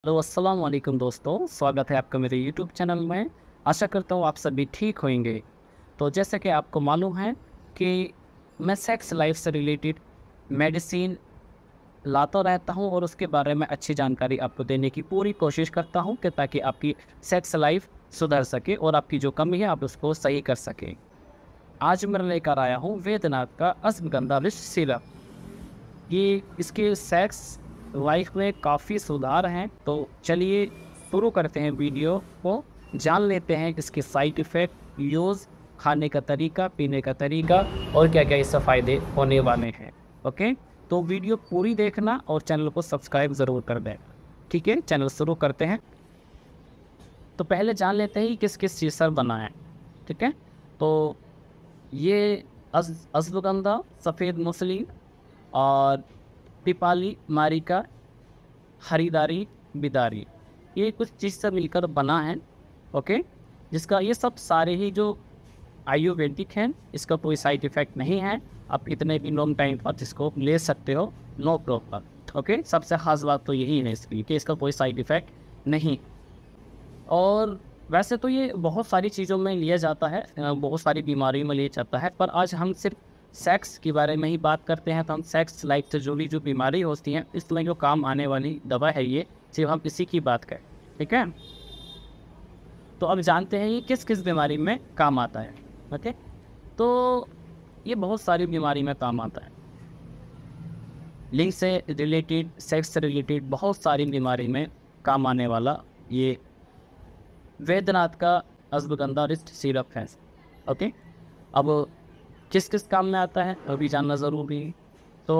Hello अस्सलाम वालेकुम दोस्तों, स्वागत है आपका मेरे यूट्यूब चैनल में। आशा करता हूँ आप सभी ठीक होंगे। तो जैसे कि आपको मालूम है कि मैं सेक्स लाइफ से रिलेटेड मेडिसिन लाता रहता हूँ और उसके बारे में अच्छी जानकारी आपको देने की पूरी कोशिश करता हूँ कि ताकि आपकी सेक्स लाइफ सुधर सके और आपकी जो कमी है आप उसको सही कर सकें। आज मैं लेकर आया हूँ वैद्यनाथ का अश्वगंधा विष सिरप। ये इसके सेक्स लाइफ में काफ़ी सुधार हैं। तो चलिए शुरू करते हैं वीडियो को, जान लेते हैं इसके साइड इफ़ेक्ट, यूज़, खाने का तरीका, पीने का तरीका और क्या क्या इससे फ़ायदे होने वाले हैं। ओके, तो वीडियो पूरी देखना और चैनल को सब्सक्राइब ज़रूर कर देना। ठीक है, चैनल शुरू करते हैं। तो पहले जान लेते हैं कि किस किस चीज़ से बना है। ठीक है, तो ये अश्वगंधा, सफ़ेद मूसली और पिपाली, मारिका, हरीदारी, बिदारी, ये कुछ चीज़ से मिलकर बना है। ओके, जिसका ये सब सारे ही जो आयुर्वेदिक हैं, इसका कोई साइड इफ़ेक्ट नहीं है। आप कितने भी लॉन्ग टाइम तक इसको ले सकते हो, नो प्रॉब्लम। ओके, सबसे ख़ास बात तो यही है इसकी कि इसका कोई साइड इफ़ेक्ट नहीं। और वैसे तो ये बहुत सारी चीज़ों में लिया जाता है, बहुत सारी बीमारियों में लिया जाता है, पर आज हम सिर्फ सेक्स के बारे में ही बात करते हैं। तो हम सेक्स लाइफ से जुड़ी जो बीमारी होती हैं, इसमें जो काम आने वाली दवा है ये, सिर्फ हम इसी की बात करें। ठीक है, तो अब जानते हैं ये किस किस बीमारी में काम आता है। ओके, तो ये बहुत सारी बीमारी में काम आता है। लिंग से रिलेटेड, सेक्स से रिलेटेड बहुत सारी बीमारी में काम आने वाला ये वैद्यनाथ का अश्वगंधा रिस्ट सिरप है। ओके, अब किस किस काम में आता है अभी जानना ज़रूरी है। तो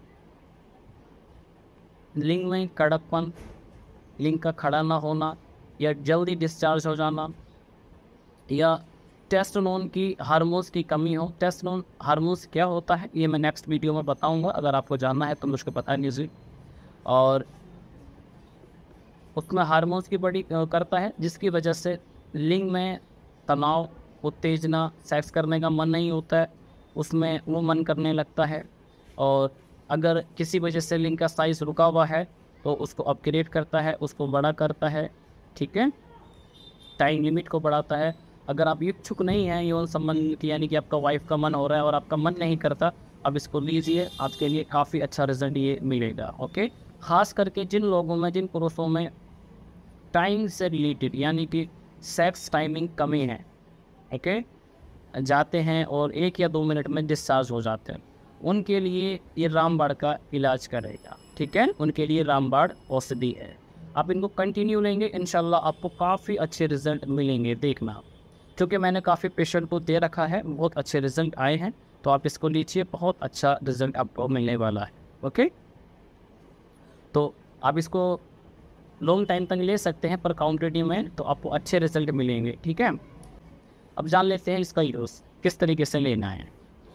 लिंग में कड़कपन, लिंग का खड़ा ना होना या जल्दी डिस्चार्ज हो जाना, या टेस्टोस्टेरोन की हार्मोन्स की कमी हो। टेस्टोस्टेरोन हार्मोन्स क्या होता है ये मैं नेक्स्ट वीडियो में बताऊंगा, अगर आपको जानना है तो मुझको पता नहीं। और उसमें हार्मोन्स की बड़ी करता है, जिसकी वजह से लिंग में तनाव, उत्तेजना, सेक्स करने का मन नहीं होता है, उसमें वो मन करने लगता है। और अगर किसी वजह से लिंग का साइज़ रुका हुआ है तो उसको अपग्रेड करता है, उसको बड़ा करता है। ठीक है, टाइम लिमिट को बढ़ाता है। अगर आप इच्छुक नहीं हैं यौन संबंध की, यानी कि आपका वाइफ का मन हो रहा है और आपका मन नहीं करता, अब इसको लीजिए, आपके लिए काफ़ी अच्छा रिजल्ट ये मिलेगा। ओके, ख़ास करके जिन लोगों में, जिन पुरुषों में टाइम से रिलेटेड यानी कि सेक्स टाइमिंग कमी है, ओके, जाते हैं और 1 या 2 मिनट में डिस्चार्ज हो जाते हैं, उनके लिए ये रामबाण का इलाज करेगा। ठीक है, उनके लिए रामबाण औषधि है। आप इनको कंटिन्यू लेंगे, इंशाल्लाह आपको काफ़ी अच्छे रिजल्ट मिलेंगे, देखना। क्योंकि मैंने काफ़ी पेशेंट को दे रखा है, बहुत अच्छे रिजल्ट आए हैं। तो आप इसको लीजिए, बहुत अच्छा रिजल्ट आपको मिलने वाला है। ओके, तो आप इसको लॉन्ग टाइम तक ले सकते हैं, पर क्वांटिटी में तो आपको अच्छे रिजल्ट मिलेंगे। ठीक है, अब जान लेते हैं इसका यूज़ किस तरीके से लेना है।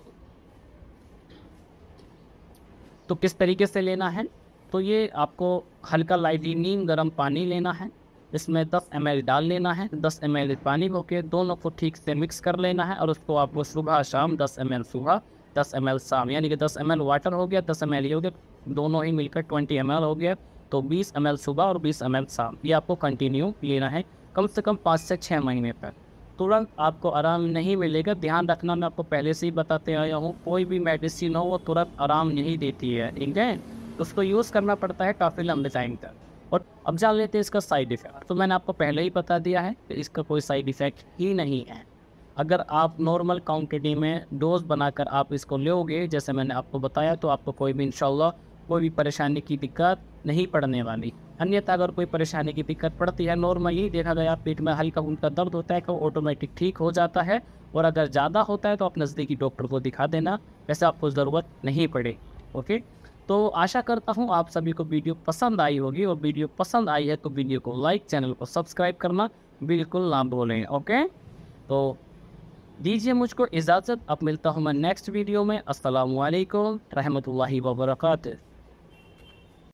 तो किस तरीके से लेना है, तो ये आपको हल्का लाइटली नीम गर्म पानी लेना है, इसमें 10 ml डाल लेना है। 10 ml पानी को के दोनों को ठीक से मिक्स कर लेना है और उसको आपको सुबह शाम 10 ml सुबह, 10 ml शाम, यानी कि 10 ml वाटर हो गया, 10 ml ये हो गया, दोनों ही मिलकर 20 ml हो गया। तो 20 ml सुबह और 20 ml शाम, ये आपको कंटिन्यू लेना है कम से कम 5 से 6 महीने तक। तुरंत आपको आराम नहीं मिलेगा, ध्यान रखना, मैं आपको पहले से ही बताते आया हूँ, कोई भी मेडिसिन हो वो तुरंत आराम नहीं देती है। ठीक है, उसको यूज़ करना पड़ता है काफ़ी लंबे टाइम तक। और अब जान लेते हैं इसका साइड इफ़ेक्ट। तो मैंने आपको पहले ही बता दिया है कि इसका कोई साइड इफ़ेक्ट ही नहीं है। अगर आप नॉर्मल क्वांटिटी में डोज बनाकर आप इसको लोगे, जैसे मैंने आपको बताया, तो आपको कोई भी इंशाल्लाह कोई भी परेशानी की दिक्कत नहीं पड़ने वाली। अन्यथा अगर कोई परेशानी की दिक्कत पड़ती है, नॉर्मली देखा गया पेट में हल्का फुल्का दर्द होता है तो ऑटोमेटिक ठीक हो जाता है, और अगर ज़्यादा होता है तो आप नज़दीकी डॉक्टर को दिखा देना, वैसे आपको ज़रूरत नहीं पड़े। ओके, तो आशा करता हूँ आप सभी को वीडियो पसंद आई होगी, और वीडियो पसंद आई है तो वीडियो को लाइक, चैनल को सब्सक्राइब करना बिल्कुल ना भूलें। ओके, तो दीजिए मुझको इजाज़त, अब मिलता हूँ मैं नेक्स्ट वीडियो में। अस्सलामु अलैकुम रहमतुल्लाहि व बरकातुहू।